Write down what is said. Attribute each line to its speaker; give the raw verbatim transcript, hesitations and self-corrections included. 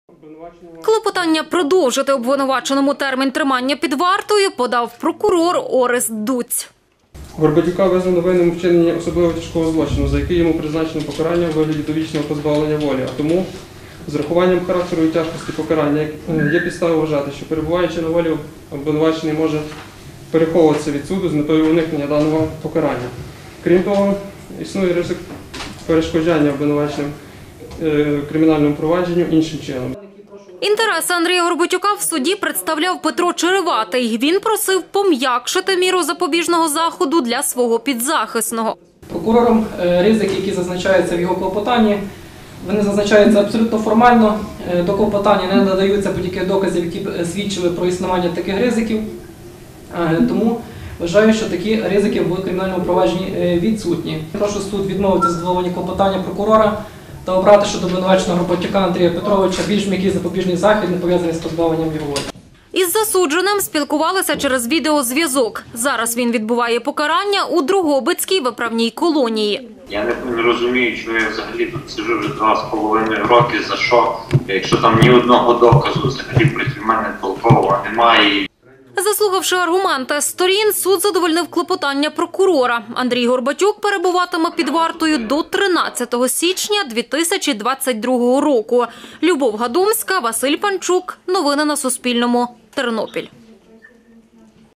Speaker 1: Клопотання продовжити обвинуваченому термін тримання під вартою подав прокурор Орест Дуць.
Speaker 2: Горбатюка визнано винним у вчиненні особливо тяжкого злочину, за який йому призначено покарання у вигляді довічного позбавлення волі. А тому, з урахуванням характеру і тяжкості покарання, є підстави вважати, що перебуваючи на волі, обвинувачений може переховуватися від суду з метою уникнення даного покарання. Крім того, існує ризик перешкоджання обвинуваченим кримінальному провадженню іншим чином.
Speaker 1: Інтереси Андрія Горбатюка в суді представляв Петро Череватий. Він просив пом'якшити міру запобіжного заходу для свого підзахисного.
Speaker 3: Прокурором ризики, які зазначаються в його клопотанні, вони зазначаються абсолютно формально. До клопотання не надаються будь-яких доказів, які б свідчили про існування таких ризиків. Тому вважаю, що такі ризики в кримінальному провадженні відсутні. Прошу суд відмовити задоволення клопотання прокурора та обрати щодо обвинуваченого Горбатюка Андрія Петровича більш м'який запобіжний захід, не пов'язаний з позбавленням його волі.
Speaker 1: Із засудженим спілкувалися через відеозв'язок. Зараз він відбуває покарання у Дрогобицькій виправній колонії.
Speaker 4: Я не розумію, чому я взагалі тут сиджу вже два з половиною роки, за що, якщо там ні одного доказу взагалі проти мене толкового немає.
Speaker 1: Заслухавши аргументи сторін, суд задовольнив клопотання прокурора. Андрій Горбатюк перебуватиме під вартою до тринадцятого січня дві тисячі двадцять другого року. Любов Гадомська, Василь Панчук. Новини на Суспільному. Тернопіль.